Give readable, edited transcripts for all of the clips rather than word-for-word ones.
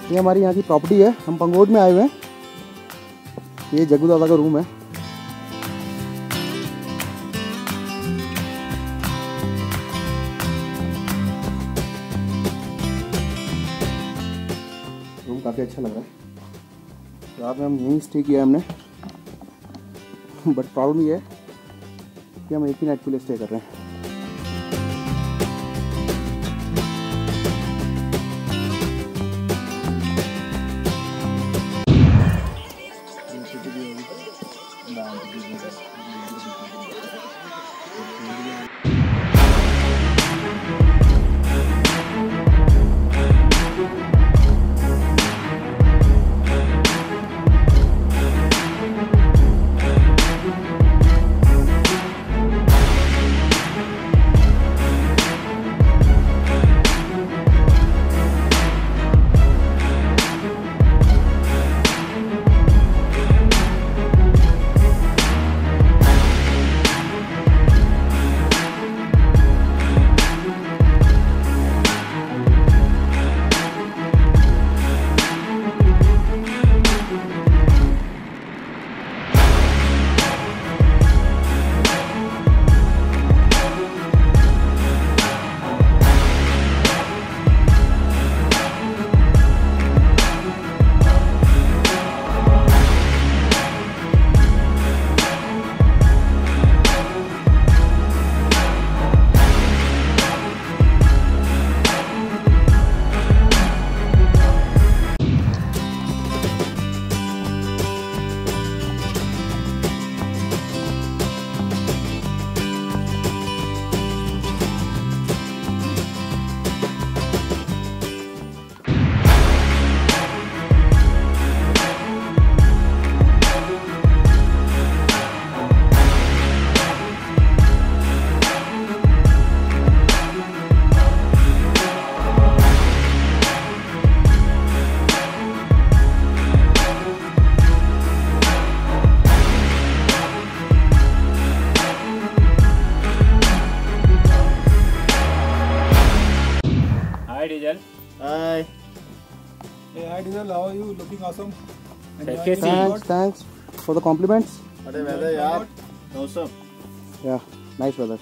ये हमारी यहाँ की प्रॉपर्टी है, हम पंगोट में आए हुए हैं। ये जग्गू दादा का रूम है। रूम काफ़ी अच्छा लग रहा है। रात में हम यहीं स्टे किया हमने, बट प्रॉब्लम ये है कि हम एक ही नाइट के लिए स्टे कर रहे हैं। Hi. Hey, hi Diesel, how are you? Looking awesome. Thanks for the compliments. What a weather, yaar. Awesome. Yeah, nice weather.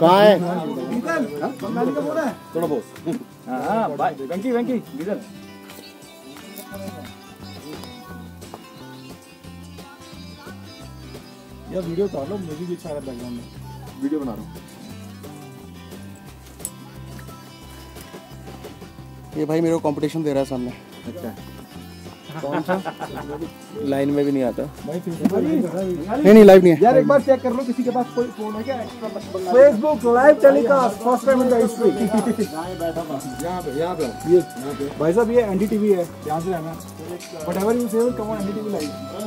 कहाँ है? बंगाली का बोल है थोड़ा बहुत हाँ वेंकी वेंकी इधर यार वीडियो उतार लो मुझे भी अच्छा आ रहा है बैकग्राउंड में वीडियो बना रहा हूँ। ये भाई मेरे को कंपटीशन दे रहा है सामने। अच्छा कौन सा? लाइन में भी नहीं आता। भाई नहीं लाइव नहीं है यार एक बार चेक कर लो किसी के पास कोई फोन है क्या extra Facebook live telecast first time in the history यहाँ पे ये भाई साहब ये एनडीटीवी है ध्यान से रहना whatever you say will come on NDTV live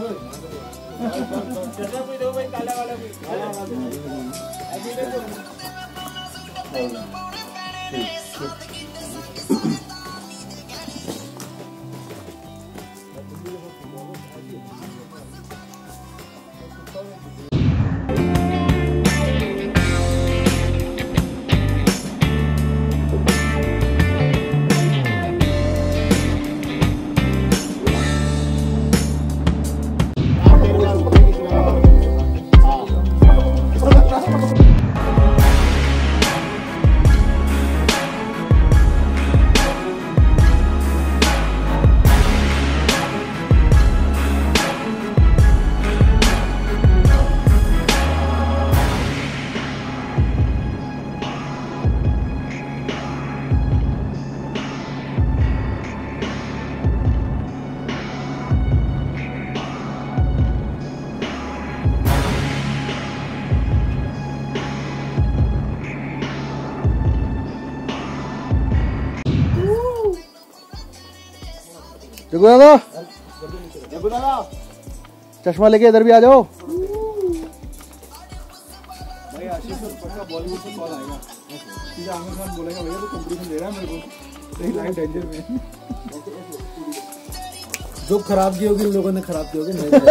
जगू दादा चश्मा लेके इधर भी आ जाओ। भाई आशीष को पक्का बॉलीवुड से कॉल आएगा सीधा आमिर खान बोलेगा भैया तो कंपटीशन दे रहा है मेरे को सही लाइव डेंजर में जो खराब की होगी लोगों ने खराब की होगी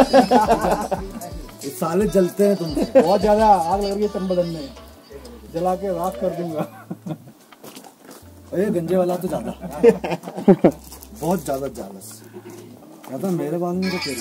ये साले जलते हैं तुम बहुत ज्यादा आग लग रही है तन बदन में जला के राख कर दूंगा अरे गंजे वाला तो ज्यादा बहुत ज्यादा ज्यादा मेरे बाल में तो तेरे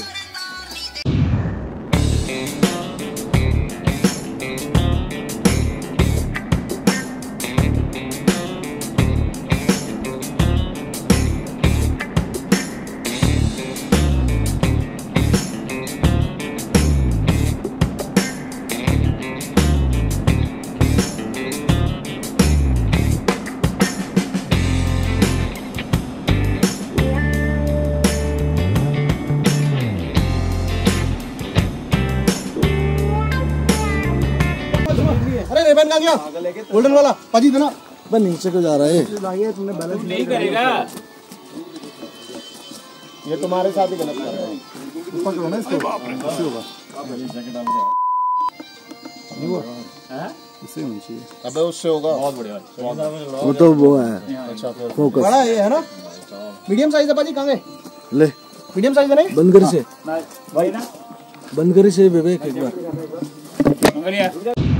रेबन कहाँ गया? गोल्डन वाला पाजी देना। बस नीचे को जा रहा है तुमने बैलेंस नहीं करेगा ये तुम्हारे साथ ही गलत कर रहा है ऊपर करो ना इसको ऐसे होगा इससे होना चाहिए। अबे उससे होगा बहुत बढ़िया वो तो वो है अच्छा फिर फोकस बड़ा ये है ना मीडियम साइज है पाजी कहाँ गए? ले मीडियम साइज है नहीं बंद कर से भाई ना बंद कर से विवेक एक बार